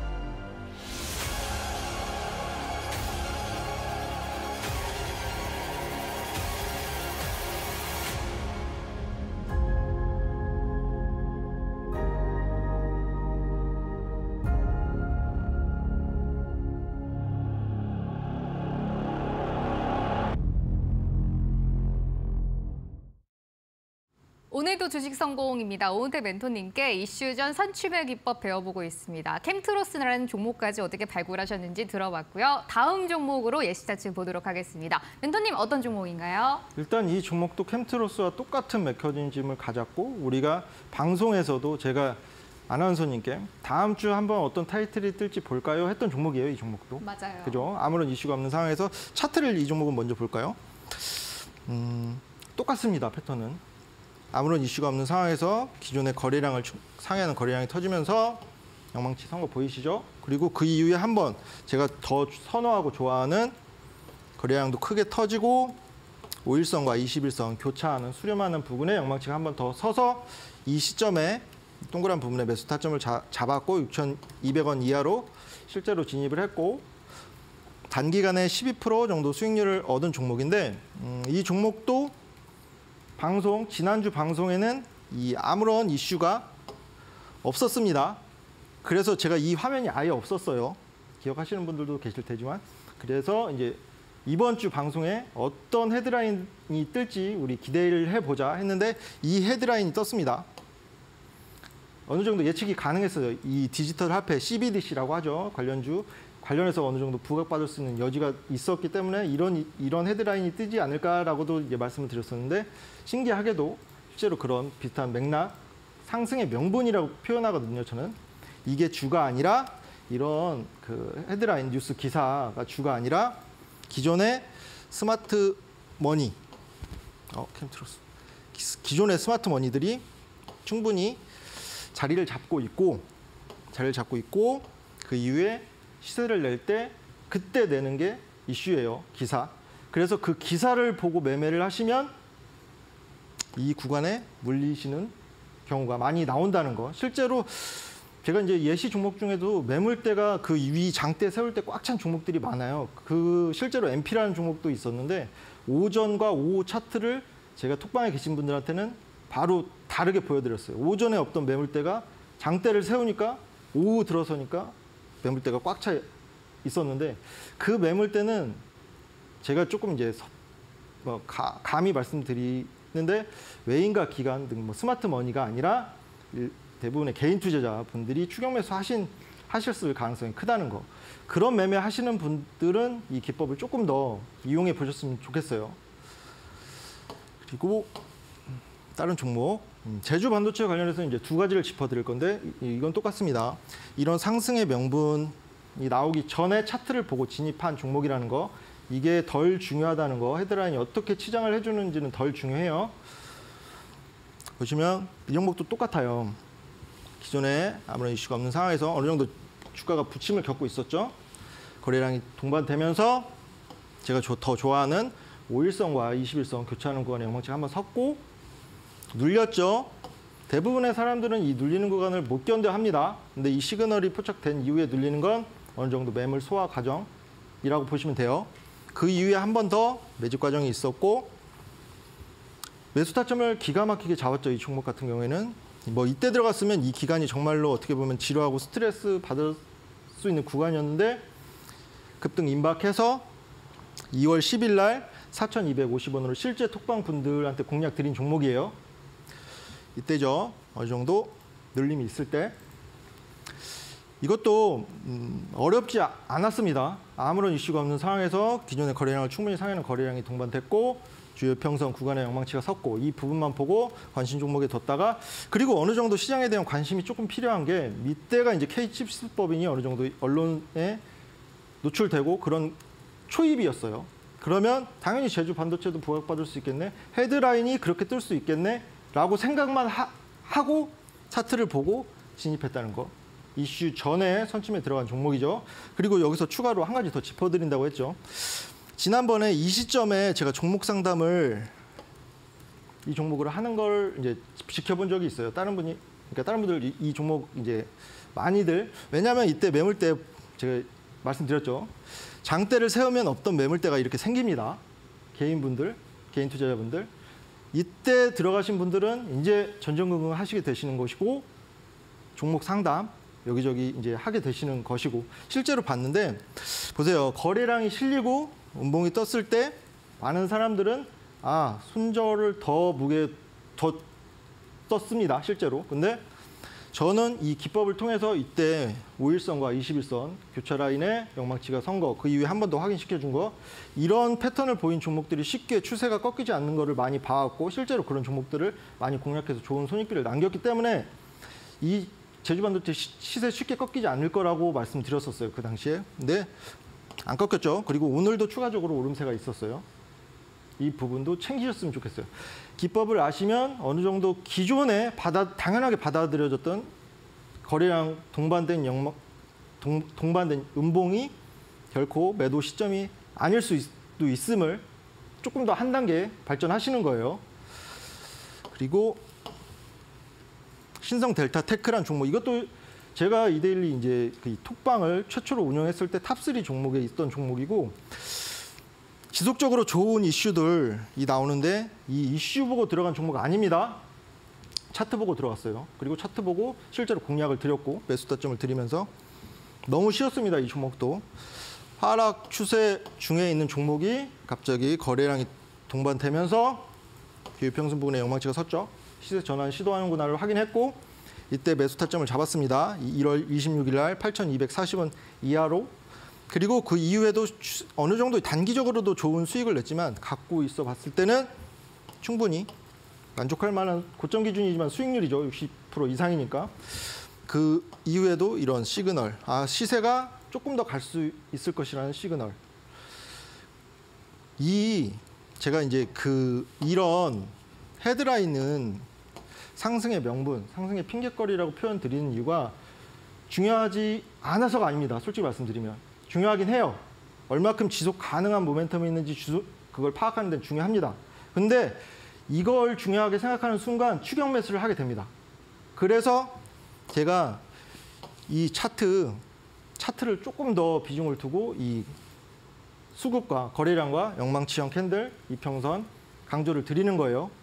오늘도 주식 성공입니다. 오은택 멘토님께 이슈 전 선취매 기법 배워보고 있습니다. 캠트로스라는 종목까지 어떻게 발굴하셨는지 들어봤고요. 다음 종목으로 예시 차트 보도록 하겠습니다. 멘토님 어떤 종목인가요? 일단 이 종목도 캠트로스와 똑같은 메커니즘을 가졌고 우리가 방송에서도 제가 아나운서님께 다음 주 한번 어떤 타이틀이 뜰지 볼까요? 했던 종목이에요, 이 종목도. 맞아요. 그죠? 아무런 이슈가 없는 상황에서 차트를 이 종목은 먼저 볼까요? 음, 똑같습니다, 패턴은. 아무런 이슈가 없는 상황에서 기존의 거래량을 상회하는 거래량이 터지면서 영망치 선거 보이시죠? 그리고 그 이후에 한번 제가 더 선호하고 좋아하는 거래량도 크게 터지고 오일선과 이십일선 교차하는 수렴하는 부분에 영망치가 한 번 더 서서 이 시점에 동그란 부분에 매수 타점을 자, 잡았고 육천이백 원 이하로 실제로 진입을 했고 단기간에 십이 퍼센트 정도 수익률을 얻은 종목인데 음, 이 종목도 방송 지난주 방송에는 이 아무런 이슈가 없었습니다. 그래서 제가 이 화면이 아예 없었어요. 기억하시는 분들도 계실 테지만 그래서 이제 이번 주 방송에 어떤 헤드라인이 뜰지 우리 기대를 해보자 했는데 이 헤드라인이 떴습니다. 어느 정도 예측이 가능했어요. 이 디지털 화폐 씨비디씨라고 하죠. 관련주 관련해서 어느 정도 부각받을 수 있는 여지가 있었기 때문에 이런 이런 헤드라인이 뜨지 않을까라고도 이제 말씀을 드렸었는데 신기하게도 실제로 그런 비슷한 맥락 상승의 명분이라고 표현하거든요. 저는 이게 주가 아니라 이런 그 헤드라인 뉴스 기사가 주가 아니라 기존의 스마트 머니, 어, 캠트로스. 기존의 스마트 머니들이 충분히 자리를 잡고 있고, 자리를 잡고 있고 그 이후에 시세를 낼 때 그때 내는 게 이슈예요, 기사. 그래서 그 기사를 보고 매매를 하시면 이 구간에 물리시는 경우가 많이 나온다는 거. 실제로 제가 이제 예시 종목 중에도 매물대가 그 위 장대 세울 때 꽉 찬 종목들이 많아요. 그 실제로 엠피라는 종목도 있었는데 오전과 오후 차트를 제가 톡방에 계신 분들한테는 바로 다르게 보여드렸어요. 오전에 없던 매물대가 장대를 세우니까 오후 들어서니까 매물대가 꽉 차 있었는데 그 매물대는 제가 조금 이제 뭐 가, 감히 말씀드리는데 외인과 기관 등 뭐 스마트 머니가 아니라 대부분의 개인 투자자 분들이 추격 매수 하신 하셨을 가능성이 크다는 거. 그런 매매 하시는 분들은 이 기법을 조금 더 이용해 보셨으면 좋겠어요. 그리고 다른 종목 제주 반도체 관련해서 이제 두 가지를 짚어드릴 건데 이건 똑같습니다. 이런 상승의 명분이 나오기 전에 차트를 보고 진입한 종목이라는 거 이게 덜 중요하다는 거. 헤드라인이 어떻게 치장을 해주는지는 덜 중요해요. 보시면 이 종목도 똑같아요. 기존에 아무런 이슈가 없는 상황에서 어느 정도 주가가 부침을 겪고 있었죠. 거래량이 동반되면서 제가 더 좋아하는 오일선과 이십일선 교차하는 구간에 영망치가 한번 섰고 눌렸죠. 대부분의 사람들은 이 눌리는 구간을 못 견뎌 합니다. 근데 이 시그널이 포착된 이후에 눌리는 건 어느 정도 매물 소화 과정이라고 보시면 돼요. 그 이후에 한 번 더 매집 과정이 있었고 매수 타점을 기가 막히게 잡았죠. 이 종목 같은 경우에는. 뭐 이때 들어갔으면 이 기간이 정말로 어떻게 보면 지루하고 스트레스 받을 수 있는 구간이었는데 급등 임박해서 이월 십일 날 사천이백오십 원으로 실제 톡방 분들한테 공략 드린 종목이에요. 이때죠. 어느 정도 늘림이 있을 때. 이것도 음, 어렵지 않았습니다. 아무런 이슈가 없는 상황에서 기존의 거래량을 충분히 상회하는 거래량이 동반됐고 주요 평선 구간의 영망치가 섰고 이 부분만 보고 관심 종목에 뒀다가 그리고 어느 정도 시장에 대한 관심이 조금 필요한 게 이때가 이제 K칩스법인이 어느 정도 언론에 노출되고 그런 초입이었어요. 그러면 당연히 제주 반도체도 부각받을 수 있겠네. 헤드라인이 그렇게 뜰 수 있겠네. 라고 생각만 하, 하고 차트를 보고 진입했다는 거. 이슈 전에 선침에 들어간 종목이죠. 그리고 여기서 추가로 한 가지 더 짚어드린다고 했죠. 지난번에 이 시점에 제가 종목 상담을 이 종목으로 하는 걸 이제 지켜본 적이 있어요. 다른 분이 그러니까 다른 분들 이, 이 종목 이제 많이들 왜냐하면 이때 매물대 제가 말씀드렸죠. 장대를 세우면 없던 매물대가 이렇게 생깁니다. 개인분들, 개인 투자자분들 이때 들어가신 분들은 이제 전전긍긍 하시게 되시는 것이고 종목 상담 여기저기 이제 하게 되시는 것이고 실제로 봤는데 보세요. 거래량이 실리고 음봉이 떴을 때 많은 사람들은 아 손절을 더 무게 더 떴습니다. 실제로. 근데 저는 이 기법을 통해서 이때 오일선과 이십일선 교차 라인의 영망치가 선 거, 그 이후에 한 번 더 확인시켜준 거 이런 패턴을 보인 종목들이 쉽게 추세가 꺾이지 않는 거를 많이 봐왔고 실제로 그런 종목들을 많이 공략해서 좋은 손익비를 남겼기 때문에 이 제주반도체 시세 쉽게 꺾이지 않을 거라고 말씀드렸었어요. 그 당시에. 근데 안 꺾였죠. 그리고 오늘도 추가적으로 오름세가 있었어요. 이 부분도 챙기셨으면 좋겠어요. 기법을 아시면 어느 정도 기존에 받아, 당연하게 받아들여졌던 거래량 동반된 영막, 동, 동반된 음봉이 결코 매도 시점이 아닐 수도 있음을 조금 더 한 단계 발전하시는 거예요. 그리고 신성 델타 테크란 종목, 이것도 제가 이데일리 이제 그 톡방을 최초로 운영했을 때 탑쓰리 종목에 있던 종목이고, 지속적으로 좋은 이슈들이 나오는데 이 이슈 보고 들어간 종목 아닙니다. 차트 보고 들어갔어요. 그리고 차트 보고 실제로 공략을 드렸고 매수 타점을 드리면서 너무 쉬웠습니다. 이 종목도. 하락 추세 중에 있는 종목이 갑자기 거래량이 동반되면서 기회평선 부근에 영망치가 섰죠. 시세 전환 시도하는구나를 확인했고 이때 매수 타점을 잡았습니다. 일월 이십육일 날 팔천이백사십 원 이하로. 그리고 그 이후에도 어느 정도 단기적으로도 좋은 수익을 냈지만 갖고 있어 봤을 때는 충분히 만족할 만한 고점 기준이지만 수익률이죠. 육십 퍼센트 이상이니까. 그 이후에도 이런 시그널, 아 시세가 조금 더 갈 수 있을 것이라는 시그널. 이 제가 이제 그 이런 헤드라인은 상승의 명분, 상승의 핑계거리라고 표현 드리는 이유가 중요하지 않아서가 아닙니다. 솔직히 말씀드리면 중요하긴 해요. 얼마큼 지속 가능한 모멘텀이 있는지 주소, 그걸 파악하는 데는 중요합니다. 근데 이걸 중요하게 생각하는 순간 추격 매수를 하게 됩니다. 그래서 제가 이 차트, 차트를 조금 더 비중을 두고 이 수급과 거래량과 영망치형 캔들, 이평선 강조를 드리는 거예요.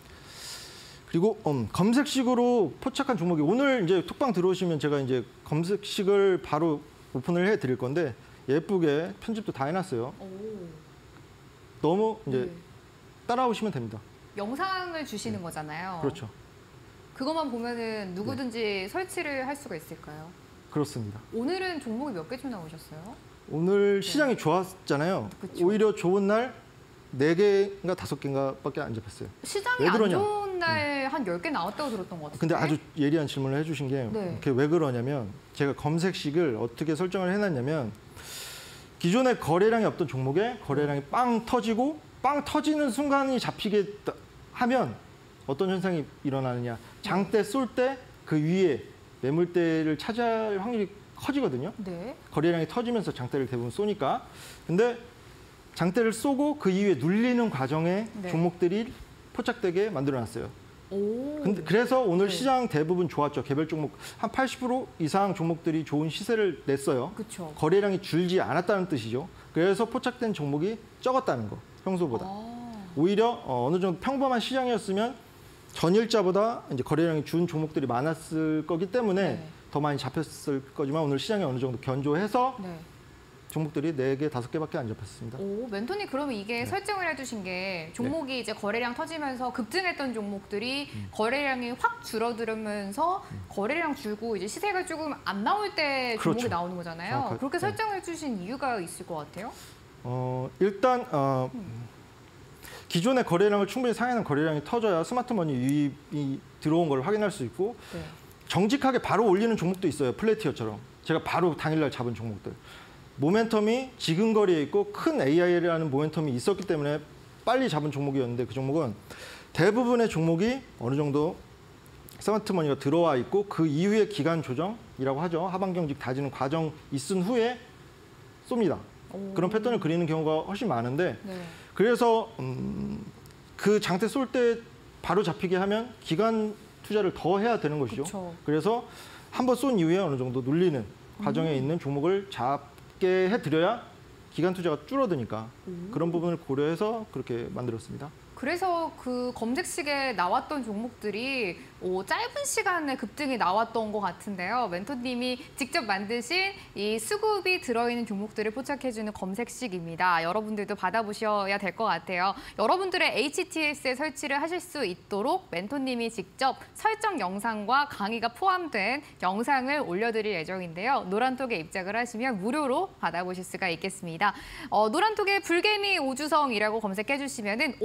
그리고 음, 검색식으로 포착한 종목이 오늘 이제 톡방 들어오시면 제가 이제 검색식을 바로 오픈을 해 드릴 건데 예쁘게 편집도 다 해놨어요. 오. 너무 이제 네. 따라오시면 됩니다. 영상을 주시는 거잖아요. 그렇죠. 그것만 보면은 누구든지 설치를 할 수가 있을까요? 그렇습니다. 오늘은 종목이 몇 개쯤 나오셨어요? 오늘 시장이 좋았잖아요. 그쵸. 오히려 좋은 날 네 개인가 다섯 개인가밖에 안 잡혔어요. 시장이 왜 안 그러냐? 좋은 날 한 열 개 나왔다고 들었던 것 같은데. 근데 아주 예리한 질문을 해주신 게 네. 그게 왜 그러냐면 제가 검색식을 어떻게 설정을 해놨냐면 기존에 거래량이 없던 종목에 거래량이 빵 터지고 빵 터지는 순간이 잡히게 하면 어떤 현상이 일어나느냐. 장대 쏠 때 그 위에 매물대를 차지할 확률이 커지거든요. 네. 거래량이 터지면서 장대를 대부분 쏘니까. 근데 장대를 쏘고 그 이후에 눌리는 과정에 네. 종목들이 포착되게 만들어놨어요. 오. 근데 그래서 오늘 네. 시장 대부분 좋았죠. 개별 종목 한 팔십 퍼센트 이상 종목들이 좋은 시세를 냈어요. 그렇죠. 거래량이 줄지 않았다는 뜻이죠. 그래서 포착된 종목이 적었다는 거, 평소보다. 아. 오히려 어, 어느 정도 평범한 시장이었으면 전일자보다 이제 거래량이 준 종목들이 많았을 거기 때문에 네. 더 많이 잡혔을 거지만 오늘 시장이 어느 정도 견조해서 네. 종목들이 네 개, 다섯 개밖에 안 잡혔습니다. 오, 멘토님 그러면 이게 네. 설정을 해주신 게 종목이 이제 거래량 터지면서 급증했던 종목들이 음. 거래량이 확 줄어들면서 거래량 줄고 이제 시세가 조금 안 나올 때 종목이 그렇죠. 나오는 거잖아요. 정확하게, 그렇게 네. 설정해 주신 이유가 있을 것 같아요. 어, 일단 어, 기존의 거래량을 충분히 상회하는 거래량이 터져야 스마트머니 유입이 들어온 걸 확인할 수 있고 네. 정직하게 바로 올리는 종목도 있어요. 플래티어처럼. 제가 바로 당일날 잡은 종목들. 모멘텀이 지근거리에 있고 큰 에이아이라는 모멘텀이 있었기 때문에 빨리 잡은 종목이었는데 그 종목은 대부분의 종목이 어느 정도 스마트머니가 들어와 있고 그 이후에 기간 조정이라고 하죠. 하반경직 다지는 과정 있은 후에 쏩니다. 오. 그런 패턴을 그리는 경우가 훨씬 많은데 네. 그래서 음, 그 장대 쏠 때 바로 잡히게 하면 기간 투자를 더 해야 되는 것이죠. 그쵸. 그래서 한번 쏜 이후에 어느 정도 눌리는 과정에 음. 있는 종목을 잡게 해드려야 기간 투자가 줄어드니까 음. 그런 부분을 고려해서 그렇게 만들었습니다. 그래서 그 검색식에 나왔던 종목들이 오, 짧은 시간에 급등이 나왔던 것 같은데요. 멘토님이 직접 만드신 이 수급이 들어있는 종목들을 포착해주는 검색식입니다. 여러분들도 받아보셔야 될 것 같아요. 여러분들의 에이치티에스에 설치를 하실 수 있도록 멘토님이 직접 설정 영상과 강의가 포함된 영상을 올려드릴 예정인데요. 노란톡에 입장을 하시면 무료로 받아보실 수가 있겠습니다. 어, 노란톡에 불개미 오주성이라고 검색해주시면 오픈 채팅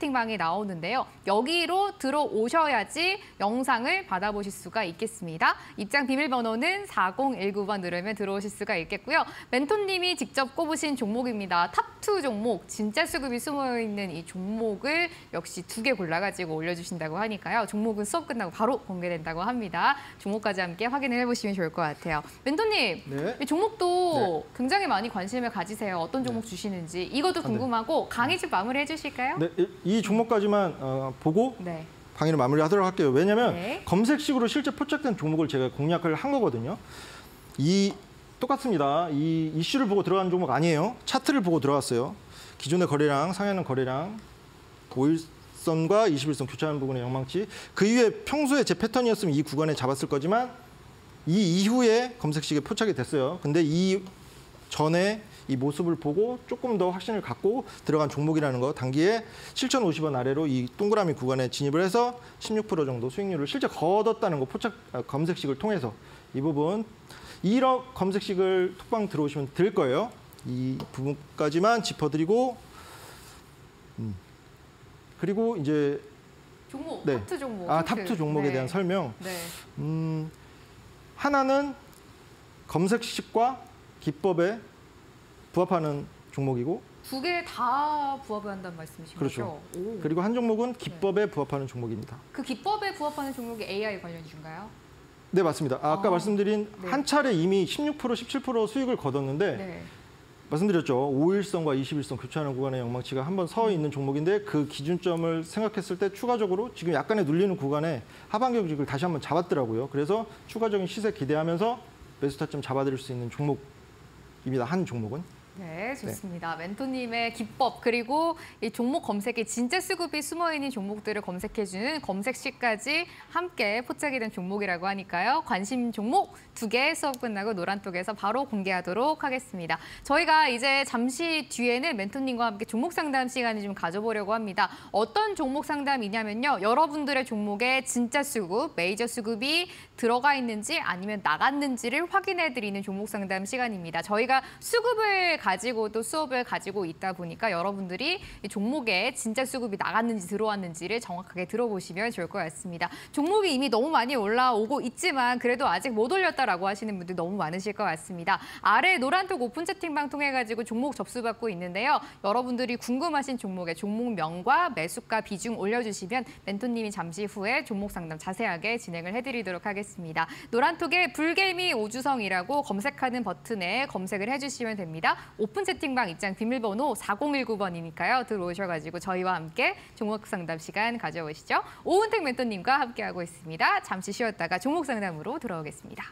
채팅방이 나오는데요. 여기로 들어오셔야지 영상을 받아보실 수가 있겠습니다. 입장 비밀번호는 사공일구 번 누르면 들어오실 수가 있겠고요. 멘토님이 직접 꼽으신 종목입니다. 탑투 종목, 진짜 수급이 숨어있는 이 종목을 역시 두 개 골라가지고 올려주신다고 하니까요. 종목은 수업 끝나고 바로 공개된다고 합니다. 종목까지 함께 확인을 해보시면 좋을 것 같아요. 멘토님, 네. 이 종목도 굉장히 많이 관심을 가지세요. 어떤 종목 주시는지. 이것도 궁금하고 강의 좀 마무리해 주실까요? 네, 이, 이 종목까지만 어, 보고 네. 강의를 마무리하도록 할게요. 왜냐하면 네. 검색식으로 실제 포착된 종목을 제가 공략을 한 거거든요. 이 똑같습니다. 이 이슈를 보고 들어간 종목 아니에요. 차트를 보고 들어갔어요. 기존의 거래량, 상향하는 거래량, 오일선과 이십일선 교차하는 부분의 영망치. 그 이후에 평소에 제 패턴이었으면 이 구간에 잡았을 거지만 이 이후에 검색식에 포착이 됐어요. 근데 이 전에 이 모습을 보고 조금 더 확신을 갖고 들어간 종목이라는 거, 단기에 칠천오십 원 아래로 이 동그라미 구간에 진입을 해서 십육 퍼센트 정도 수익률을 실제 거뒀다는 거, 포착 검색식을 통해서 이 부분, 이런 검색식을 톡방 들어오시면 될 거예요. 이 부분까지만 짚어드리고, 음. 그리고 이제 종목, 네. 탑투 종목. 아, 힌트. 탑투 종목에 네. 대한 설명. 네. 음, 하나는 검색식과 기법에 부합하는 종목이고, 두 개 다 부합을 한다는 말씀이신 그렇죠. 거죠? 오. 그리고 한 종목은 기법에 부합하는 종목입니다. 그 기법에 부합하는 종목이 에이아이 관련주인가요? 네, 맞습니다. 아, 아까 아, 말씀드린 네. 한 차례 이미 십육 퍼센트, 십칠 퍼센트 수익을 거뒀는데, 네. 말씀드렸죠. 오일선과 이십일선 교차하는 구간의 영망치가 한번 서 있는 종목인데, 그 기준점을 생각했을 때 추가적으로 지금 약간의 눌리는 구간에 하반 경직을 다시 한번 잡았더라고요. 그래서 추가적인 시세 기대하면서 매수 타점 잡아드릴 수 있는 종목입니다. 한 종목은. 네, 좋습니다. 네. 멘토님의 기법, 그리고 이 종목 검색에 진짜 수급이 숨어있는 종목들을 검색해주는 검색식까지 함께 포착이 된 종목이라고 하니까요. 관심 종목 두 개 수업 끝나고 노란톡에서 바로 공개하도록 하겠습니다. 저희가 이제 잠시 뒤에는 멘토님과 함께 종목 상담 시간을 좀 가져보려고 합니다. 어떤 종목 상담이냐면요. 여러분들의 종목에 진짜 수급, 메이저 수급이 들어가 있는지 아니면 나갔는지를 확인해드리는 종목 상담 시간입니다. 저희가 수급을 가지고도 수업을 가지고 있다 보니까 여러분들이 이 종목에 진짜 수급이 나갔는지 들어왔는지를 정확하게 들어보시면 좋을 것 같습니다. 종목이 이미 너무 많이 올라오고 있지만 그래도 아직 못 올렸다라고 하시는 분들 너무 많으실 것 같습니다. 아래 노란톡 오픈 채팅방 통해 가지고 종목 접수받고 있는데요. 여러분들이 궁금하신 종목의 종목명과 매수가 비중 올려주시면 멘토님이 잠시 후에 종목 상담 자세하게 진행을 해드리도록 하겠습니다. 노란톡에 불개미 오주성이라고 검색하는 버튼에 검색을 해주시면 됩니다. 오픈 채팅방 입장 비밀번호 사공일구 번이니까요. 들어오셔가지고 저희와 함께 종목 상담 시간 가져오시죠. 오은택 멘토님과 함께하고 있습니다. 잠시 쉬었다가 종목 상담으로 돌아오겠습니다.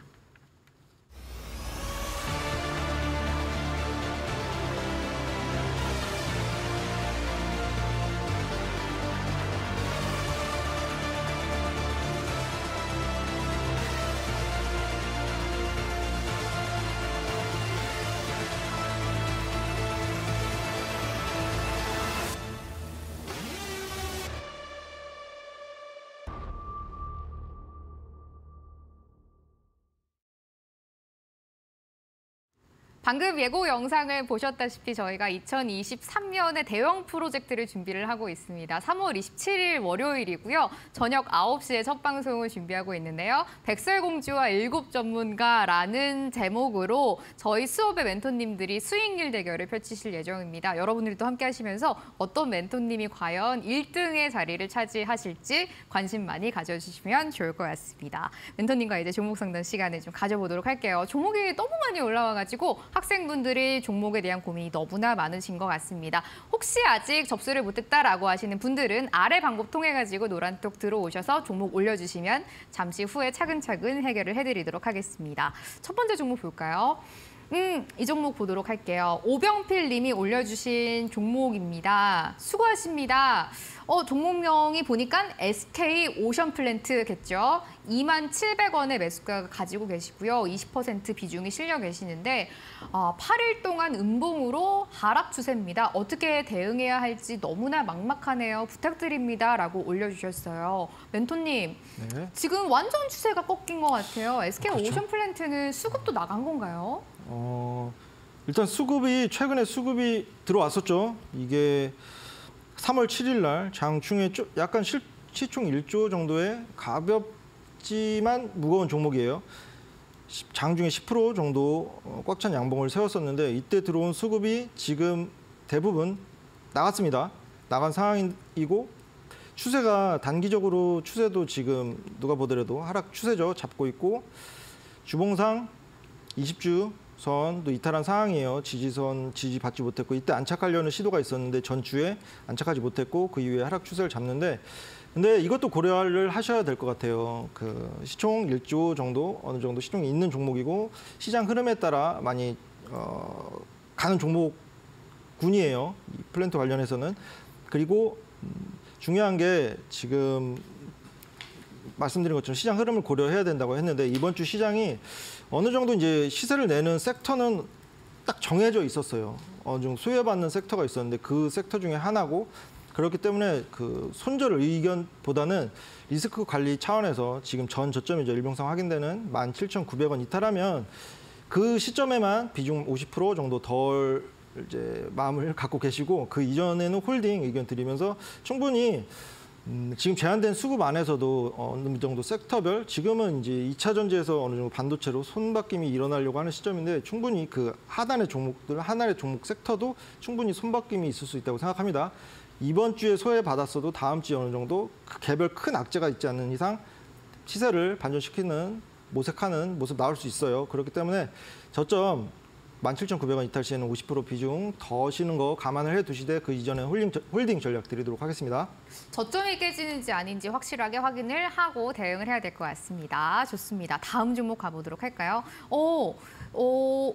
방금 예고 영상을 보셨다시피 저희가 이천이십삼 년에 대형 프로젝트를 준비를 하고 있습니다. 삼월 이십칠일 월요일이고요. 저녁 아홉 시에 첫 방송을 준비하고 있는데요. 백설공주와 일곱 전문가라는 제목으로 저희 수업의 멘토님들이 수익률 대결을 펼치실 예정입니다. 여러분들도 함께 하시면서 어떤 멘토님이 과연 일 등의 자리를 차지하실지 관심 많이 가져주시면 좋을 것 같습니다. 멘토님과 이제 종목 상담 시간을 좀 가져보도록 할게요. 종목이 너무 많이 올라와가지고 학생분들이 종목에 대한 고민이 너무나 많으신 것 같습니다. 혹시 아직 접수를 못했다라고 하시는 분들은 아래 방법 통해 가지고 노란톡 들어오셔서 종목 올려주시면 잠시 후에 차근차근 해결을 해드리도록 하겠습니다. 첫 번째 종목 볼까요? 음, 이 종목 보도록 할게요. 오병필 님이 올려주신 종목입니다. 수고하십니다. 어, 종목명이 보니까 에스케이 오션플랜트겠죠. 이만 칠백 원의 매수가 가지고 계시고요. 이십 퍼센트 비중이 실려 계시는데 어, 팔 일 동안 음봉으로 하락 추세입니다. 어떻게 대응해야 할지 너무나 막막하네요. 부탁드립니다. 라고 올려주셨어요. 멘토님, 네. 지금 완전 추세가 꺾인 것 같아요. 에스케이 그렇죠. 오션플랜트는 수급도 나간 건가요? 어, 일단 수급이 최근에 수급이 들어왔었죠. 이게 삼월 칠일 날 장중에 쪼- 약간 실, 시총 일조 정도의 가볍지만 무거운 종목이에요. 장중에 십 퍼센트 정도 꽉 찬 양봉을 세웠었는데 이때 들어온 수급이 지금 대부분 나갔습니다. 나간 상황이고 추세가 단기적으로 추세도 지금 누가 보더라도 하락 추세죠. 잡고 있고 주봉상 이십 주 선도 이탈한 상황이에요. 지지선 지지받지 못했고 이때 안착하려는 시도가 있었는데 전주에 안착하지 못했고 그 이후에 하락 추세를 잡는데 근데 이것도 고려를 하셔야 될 것 같아요. 그 시총 일조 정도 어느 정도 시총이 있는 종목이고 시장 흐름에 따라 많이 어, 가는 종목군이에요. 이 플랜트 관련해서는. 그리고 음, 중요한 게 지금 말씀드린 것처럼 시장 흐름을 고려해야 된다고 했는데 이번 주 시장이 어느 정도 이제 시세를 내는 섹터는 딱 정해져 있었어요. 어느 정도 수혜받는 섹터가 있었는데 그 섹터 중에 하나고 그렇기 때문에 그 손절 의견보다는 리스크 관리 차원에서 지금 전 저점이죠. 일봉상 확인되는 만 칠천구백 원 이탈하면 그 시점에만 비중 오십 퍼센트 정도 덜 이제 마음을 갖고 계시고 그 이전에는 홀딩 의견 드리면서 충분히 음, 지금 제한된 수급 안에서도 어느 정도 섹터별 지금은 이제 이 차 전지에서 어느 정도 반도체로 손바뀜이 일어나려고 하는 시점인데 충분히 그 하단의 종목들, 하단의 종목 섹터도 충분히 손바뀜이 있을 수 있다고 생각합니다. 이번 주에 소외받았어도 다음 주에 어느 정도 그 개별 큰 악재가 있지 않는 이상 시세를 반전시키는 모색하는 모습 나올 수 있어요. 그렇기 때문에 저점 만 칠천구백 원 이탈 시에는 오십 퍼센트 비중 더 쉬는 거 감안을 해두시되 그 이전에 홀딩, 홀딩 전략 드리도록 하겠습니다. 저점이 깨지는지 아닌지 확실하게 확인을 하고 대응을 해야 될 것 같습니다. 좋습니다. 다음 종목 가보도록 할까요? 오, 오,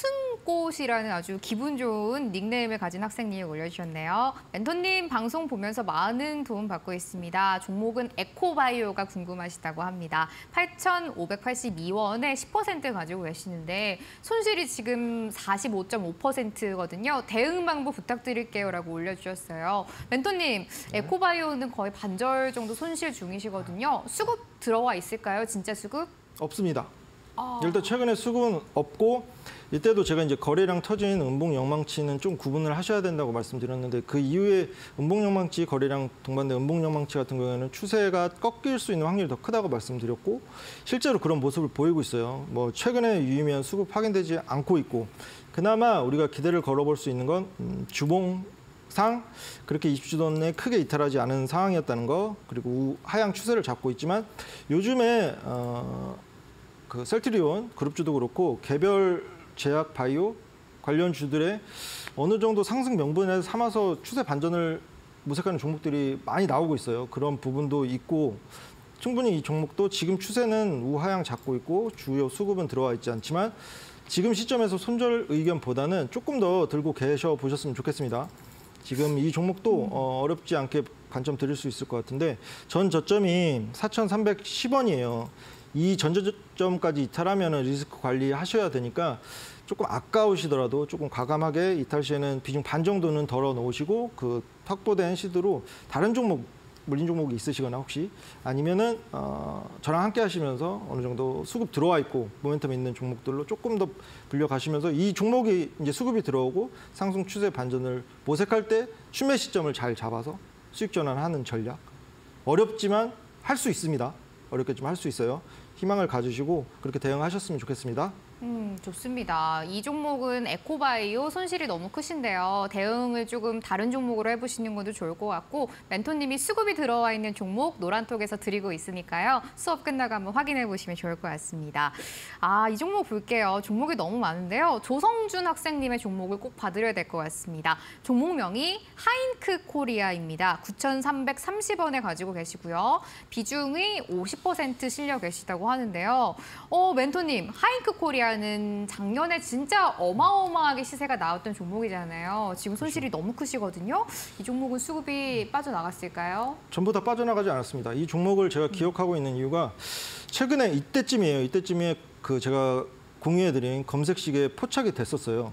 웃음꽃이라는 아주 기분 좋은 닉네임을 가진 학생님이 올려주셨네요. 멘토님 방송 보면서 많은 도움 받고 있습니다. 종목은 에코바이오가 궁금하시다고 합니다. 팔천오백팔십이 원에 십 퍼센트 가지고 계시는데 손실이 지금 사십오 점 오 퍼센트거든요. 대응 방법 부탁드릴게요라고 올려주셨어요. 멘토님, 에코바이오는 거의 반절 정도 손실 중이시거든요. 수급 들어와 있을까요? 진짜 수급? 없습니다. 아. 일단 최근에 수급은 없고 이때도 제가 이제 거래량 터진 음봉 영망치는 좀 구분을 하셔야 된다고 말씀드렸는데 그 이후에 음봉 영망치 거래량 동반된 음봉 영망치 같은 경우에는 추세가 꺾일 수 있는 확률이 더 크다고 말씀드렸고 실제로 그런 모습을 보이고 있어요. 뭐 최근에 유의미한 수급 확인되지 않고 있고 그나마 우리가 기대를 걸어볼 수 있는 건 음, 주봉상 그렇게 이십 주 don에 크게 이탈하지 않은 상황이었다는 거 그리고 하향 추세를 잡고 있지만 요즘에 어, 그 셀트리온 그룹주도 그렇고 개별 제약 바이오 관련 주들의 어느 정도 상승 명분을 삼아서 추세 반전을 모색하는 종목들이 많이 나오고 있어요. 그런 부분도 있고 충분히 이 종목도 지금 추세는 우하향 잡고 있고 주요 수급은 들어와 있지 않지만 지금 시점에서 손절 의견보다는 조금 더 들고 계셔 보셨으면 좋겠습니다. 지금 이 종목도 어, 어렵지 않게 관점 드릴 수 있을 것 같은데 전 저점이 사천삼백십 원이에요. 이 전저점까지 이탈하면 리스크 관리하셔야 되니까 조금 아까우시더라도 조금 과감하게 이탈 시에는 비중 반 정도는 덜어 놓으시고 그 확보된 시드로 다른 종목, 물린 종목이 있으시거나 혹시 아니면은 어, 저랑 함께 하시면서 어느 정도 수급 들어와 있고 모멘텀 있는 종목들로 조금 더 불려가시면서 이 종목이 이제 수급이 들어오고 상승 추세 반전을 모색할 때 추매 시점을 잘 잡아서 수익 전환하는 전략. 어렵지만 할 수 있습니다. 어렵겠지만 할 수 있어요. 희망을 가지시고 그렇게 대응하셨으면 좋겠습니다. 음, 좋습니다. 이 종목은 에코바이오 손실이 너무 크신데요. 대응을 조금 다른 종목으로 해보시는 것도 좋을 것 같고 멘토님이 수급이 들어와 있는 종목 노란톡에서 드리고 있으니까요. 수업 끝나고 한번 확인해 보시면 좋을 것 같습니다. 아, 이 종목 볼게요. 종목이 너무 많은데요. 조성준 학생님의 종목을 꼭 봐드려야 될 것 같습니다. 종목명이 하인크 코리아입니다. 구천삼백삼십 원에 가지고 계시고요. 비중이 오십 퍼센트 실려 계시다고 하는데요. 어, 멘토님, 하인크 코리아 는 작년에 진짜 어마어마하게 시세가 나왔던 종목이잖아요. 지금 손실이 너무 크시거든요. 이 종목은 수급이 빠져나갔을까요? 전부 다 빠져나가지 않았습니다. 이 종목을 제가 기억하고 있는 이유가 최근에 이때쯤이에요. 이때쯤에 그 제가 공유해드린 검색식에 포착이 됐었어요.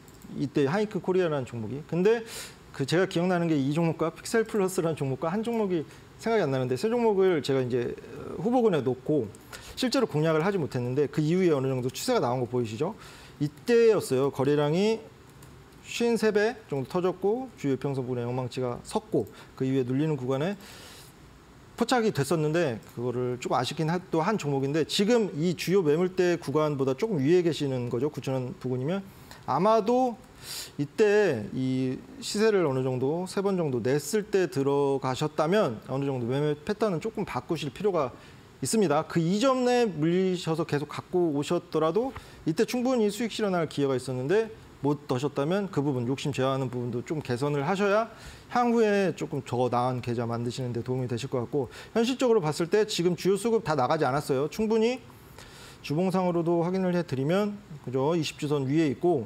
이때 하이크 코리아라는 종목이. 근데 그 제가 기억나는 게 이 종목과 픽셀 플러스라는 종목과 한 종목이 생각이 안 나는데 세 종목을 제가 이제 후보군에 놓고 실제로 공략을 하지 못했는데 그 이후에 어느 정도 추세가 나온 거 보이시죠? 이때였어요. 거래량이 오십삼 배 정도 터졌고 주요 이평선 부분에 영망치가 섰고 그 이후에 눌리는 구간에 포착이 됐었는데 그거를 조금 아쉽긴 또 한 종목인데 지금 이 주요 매물대 구간보다 조금 위에 계시는 거죠. 구천 원 부근이면 아마도 이때 이 시세를 어느 정도 세 번 정도 냈을 때 들어가셨다면 어느 정도 매매 패턴은 조금 바꾸실 필요가 있습니다. 그 이점 내에 물리셔서 계속 갖고 오셨더라도 이때 충분히 수익 실현할 기회가 있었는데 못 넣으셨다면 그 부분 욕심 제어하는 부분도 좀 개선을 하셔야 향후에 조금 더 나은 계좌 만드시는 데 도움이 되실 것 같고 현실적으로 봤을 때 지금 주요 수급 다 나가지 않았어요. 충분히 주봉상으로도 확인을 해드리면 그죠? 이십 주선 위에 있고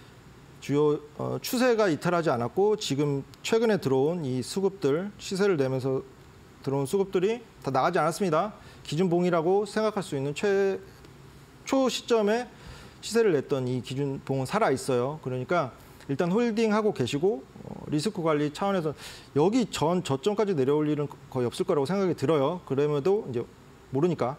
주요 어, 추세가 이탈하지 않았고 지금 최근에 들어온 이 수급들 시세를 내면서 들어온 수급들이 다 나가지 않았습니다. 기준봉이라고 생각할 수 있는 최초 시점에 시세를 냈던 이 기준봉은 살아 있어요. 그러니까 일단 홀딩하고 계시고 어, 리스크 관리 차원에서 여기 전 저점까지 내려올 일은 거의 없을 거라고 생각이 들어요. 그럼에도 이제 모르니까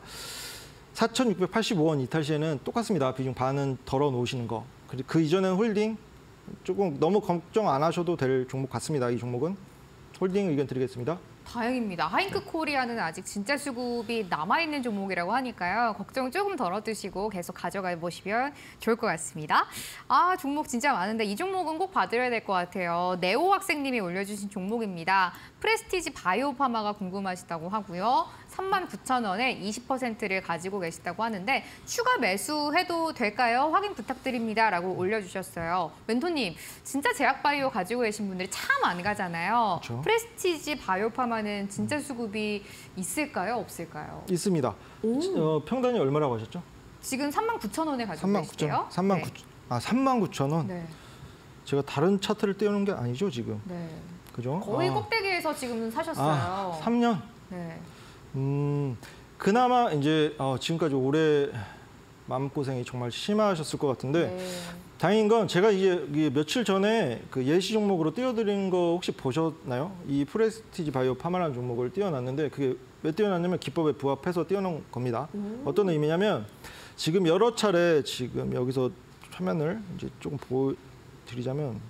사천육백팔십오 원 이탈 시에는 똑같습니다. 비중 반은 덜어 놓으시는 거. 그 이전에는 홀딩 조금 너무 걱정 안 하셔도 될 종목 같습니다. 이 종목은 홀딩 의견 드리겠습니다. 다행입니다. 하잉크 코리아는 아직 진짜 수급이 남아있는 종목이라고 하니까요. 걱정 조금 덜어두시고 계속 가져가 보시면 좋을 것 같습니다. 아, 종목 진짜 많은데 이 종목은 꼭 봐드려야 될 것 같아요. 네오 학생님이 올려주신 종목입니다. 프레스티지 바이오파마가 궁금하시다고 하고요. 삼만 구천 원에 이십 퍼센트를 가지고 계시다고 하는데 추가 매수해도 될까요? 확인 부탁드립니다. 라고 올려주셨어요. 멘토님, 진짜 제약바이오 가지고 계신 분들이 참 안 가잖아요. 그렇죠. 프레스티지 바이오파마는 진짜 수급이 있을까요? 없을까요? 있습니다. 어, 평단이 얼마라고 하셨죠? 지금 삼만 구천 원에 가지고 삼만 구천 계시대요. 원. 삼만 네. 구천 아, 삼만 구천 원. 네. 제가 다른 차트를 띄우는 게 아니죠, 지금. 네. 그죠? 거의 아, 꼭대기에서 지금 사셨어요. 아, 삼 년. 네. 음, 그나마 이제 어, 지금까지 올해 마음고생이 정말 심하셨을 것 같은데 네. 다행인 건 제가 이제 이게 며칠 전에 그 예시 종목으로 띄워드린 거 혹시 보셨나요? 이 프레스티지 바이오 파마라는 종목을 띄워놨는데 그게 왜 띄워놨냐면 기법에 부합해서 띄워놓은 겁니다. 오. 어떤 의미냐면 지금 여러 차례 지금 여기서 화면을 이제 조금 보여드리자면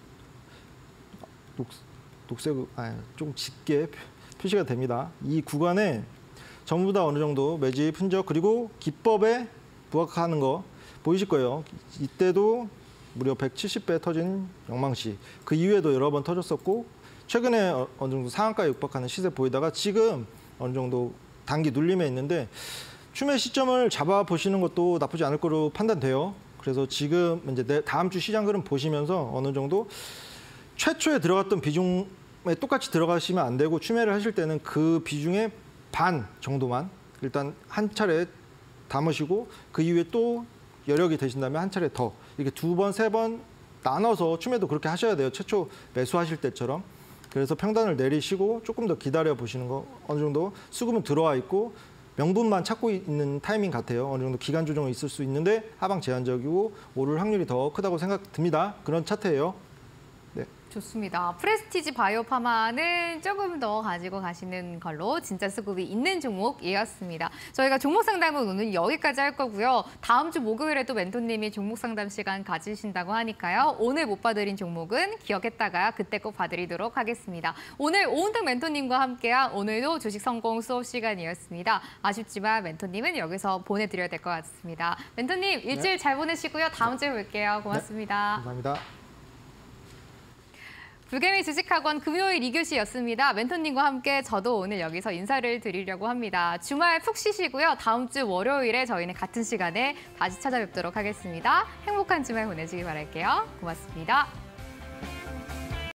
녹, 녹색, 아, 조금 짙게 표시가 됩니다. 이 구간에 전부 다 어느 정도 매집 흔적 그리고 기법에 부합하는 거 보이실 거예요. 이때도 무려 백칠십 배 터진 영망시. 그 이후에도 여러 번 터졌었고 최근에 어느 정도 상한가에 육박하는 시세 보이다가 지금 어느 정도 단기 눌림에 있는데 추매 시점을 잡아보시는 것도 나쁘지 않을 거로 판단돼요. 그래서 지금 이제 다음 주 시장 흐름 보시면서 어느 정도 최초에 들어갔던 비중에 똑같이 들어가시면 안 되고 추매를 하실 때는 그 비중의 반 정도만 일단 한 차례 담으시고 그 이후에 또 여력이 되신다면 한 차례 더 이렇게 두 번, 세 번 나눠서 추매도 그렇게 하셔야 돼요. 최초 매수하실 때처럼. 그래서 평단을 내리시고 조금 더 기다려 보시는 거 어느 정도 수급은 들어와 있고 명분만 찾고 있는 타이밍 같아요. 어느 정도 기간 조정이 있을 수 있는데 하방 제한적이고 오를 확률이 더 크다고 생각됩니다. 그런 차트예요. 네. 좋습니다. 프레스티지 바이오파마는 조금 더 가지고 가시는 걸로 진짜 수급이 있는 종목이었습니다. 저희가 종목 상담은 오늘 여기까지 할 거고요. 다음 주 목요일에도 멘토님이 종목 상담 시간 가지신다고 하니까요. 오늘 못 봐드린 종목은 기억했다가 그때 꼭 봐드리도록 하겠습니다. 오늘 오은택 멘토님과 함께한 오늘도 주식 성공 수업 시간이었습니다. 아쉽지만 멘토님은 여기서 보내드려야 될 것 같습니다. 멘토님 일주일 네. 잘 보내시고요. 다음 주에 뵐게요. 고맙습니다. 네. 감사합니다. 불개미 주식학원 금요일 이 교시였습니다. 멘토님과 함께 저도 오늘 여기서 인사를 드리려고 합니다. 주말 푹 쉬시고요. 다음 주 월요일에 저희는 같은 시간에 다시 찾아뵙도록 하겠습니다. 행복한 주말 보내시기 바랄게요. 고맙습니다.